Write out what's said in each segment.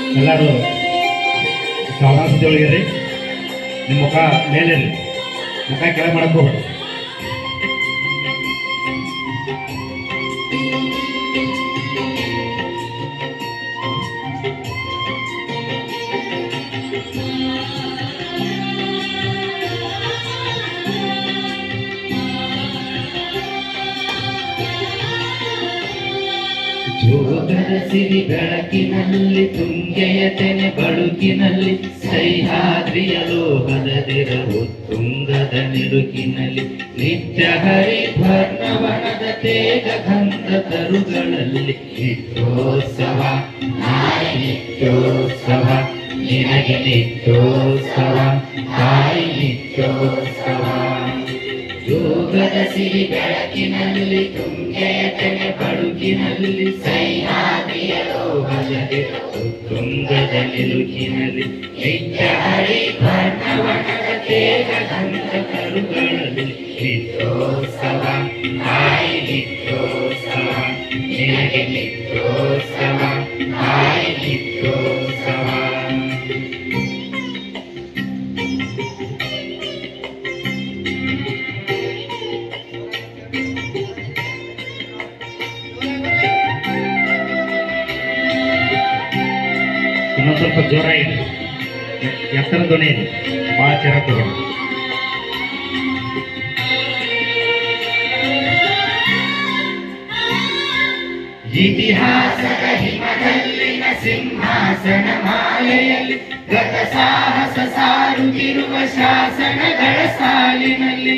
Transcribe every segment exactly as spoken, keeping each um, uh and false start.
ಎಲ್ಲರೂ ಸಾವಧಾನದೊಳಗಿರಿ. ನಿಮ್ಮ ಮುಖ ಮೇಲೆ ಮುಖ ಕೆಳಗೆ ಮಾಡಕ್ಕೆ ಹೋಗ್ಬೇಡಿ. ಯೋಗದ ಸಿರಿ ಬೆಳಕಿನಲ್ಲಿ ತುಂಗೆಯ ತೆನೆ ಬಳುಕಿನಲ್ಲಿ ಸಹ್ಯಾದ್ರಿಯ ಲೋಹದ ದಿರವು ತುಂಗದ ನಿರುಕಿನಲ್ಲಿ ನಿತ್ಯ ಹರಿದ್ವರ್ಣವನದ ತೇಗ ಗಂಧ ತರುಗಳಲ್ಲಿ ನಿತ್ಯೋತ್ಸವ ನಾಯಿ ನಿತ್ಯೋತ್ಸವ ನಿನಗೆ ನಿತ್ಯೋತ್ಸವ ತಾಯಿ ನಿತ್ಯೋತ್ಸವ. ಯೋಗದ ಸಿರಿ ಬೆಳಕಿನಲ್ಲಿ ತುಂಗೆಯ ತೆನೆ ಬಳುಕಿನಲ್ಲಿ ಸಹ್ಯಾದ್ರಿಯ ಲೋಹದ ದಿರವು ತುಂಗದ ನಿರುಕಿನಲ್ಲಿ ನಿತ್ಯ ಹರಿದ್ವರ್ಣವನದ ತೇಗ ಗಂಧ ತರುಗಳಲ್ಲಿ ನಿತ್ಯೋತ್ಸವ ತಾಯಿ ನಿತ್ಯೋತ್ಸವ ನಿನಗೆ ನಿತ್ಯೋತ್ಸವ ತಾಯಿ ನಿತ್ಯೋತ್ಸವ. ಇನ್ನೊಂದು ಸ್ವಲ್ಪ ಜೋರಾಗಿದೆ, ಎತ್ತರ ಧ್ವನಿ ಇದೆ, ಭಾಳ ಚೆನ್ನಾಗಿ ತಗೊಂಡು. ಇತಿಹಾಸದ ಹಿಮದಲ್ಲಿನ ಸಿಂಹಾಸನ ಮಾಲೆಯಲ್ಲಿ ಗತ ಸಾಹಸ ಸಾರುತ್ತಿರುವ ಶಾಸನಗಳ ಸಾಲಿನಲ್ಲಿ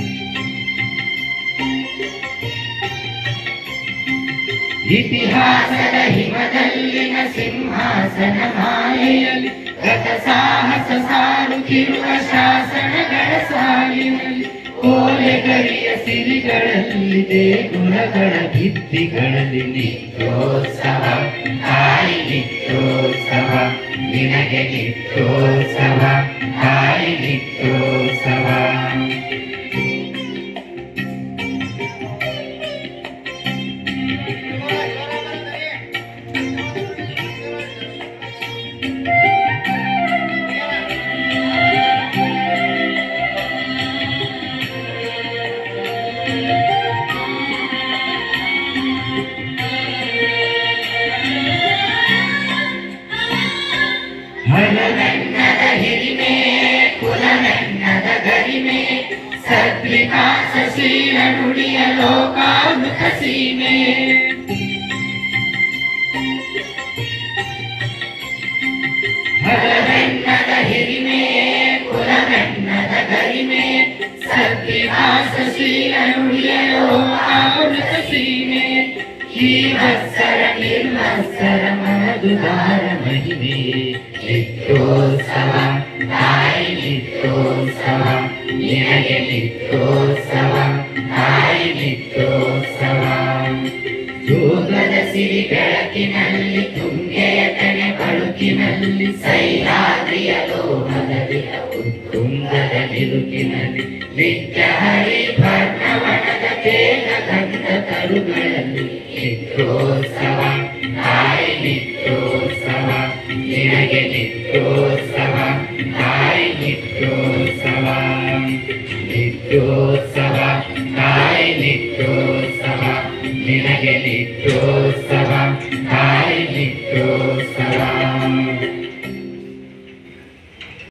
ಇತಿಹಾಸದ ಹಿಮದಲ್ಲಿನ ಸಿಂಹಾಸನ ಮಾಲೆಯಲ್ಲಿ ಗತ ಸಾಹಸ ಸಾರುತ್ತಿರುವ ಶಾಸನಗಳ ಸಾಲಿನಲ್ಲಿ ಕೋಲೆಗರಿಯ ಸಿರಿಗಳಲ್ಲಿ ದೇಗುಲಗಳ ಭಿತ್ತಿಗಳಲ್ಲಿ ನಿತ್ಯೋತ್ಸವ ತಾಯಿ ನಿತ್ಯೋತ್ಸವ ನಿನಗೆ ನಿತ್ಯೋತ್ಸವ ತಾಯಿ ನಿತ್ಯೋತ್ಸವ. ಹರನನ್ನದ ಹಿರಿಮೆ ಕುಲನನ್ನದ ಗರಿಮೆ ಸದ್ವಿಕಾಸಶೀಲ ನುಡಿಯ ಲೋಕಾಮೃತ ಸೀಮೆ. ಹರನನ್ನದ ಹಿರಿಮೆ ಕುಲನನ್ನದ ಗರಿಮೆ ಸದ್ವಿಕಾಸಶೀಲ ನುಡಿಯ ಲೋಕಾಮೃತ ಸೀಮೆ. ಈ ವತ್ಸರ ನಿರ್ವತ್ಸರ ಮಧುಧಾರ ಮಹಿಮೆ ನಿತ್ಯೋತ್ಸವ ತಾಯಿ ನಿತ್ಯೋತ್ಸವ ನಿನಗೆ ನಿತ್ಯೋತ್ಸವ ತಾಯಿ ನಿತ್ಯೋತ್ಸವ. ಯೋಗದ ಸಿರಿ ಬೆಳಕಿನಲ್ಲಿ ತುಂಗೆಯ ತೆನೆ ಬಳುಕಿನಲ್ಲಿ ಸಹ್ಯಾದ್ರಿಯ ಲೋಹದ ದಿರವು ತುಂಗದ ನಿರುಕಿನಲ್ಲಿ ನಿತ್ಯ ಹರಿದ್ವರ್ಣವನದ ತೇಗ ಗಂಧ ತರುಗಳಲ್ಲಿ ನಿತ್ಯೋತ್ಸವ ತಾಯಿ ನಿತ್ಯೋತ್ಸವ ನಿನಗೆ ನಿತ್ಯೋತ್ಸವ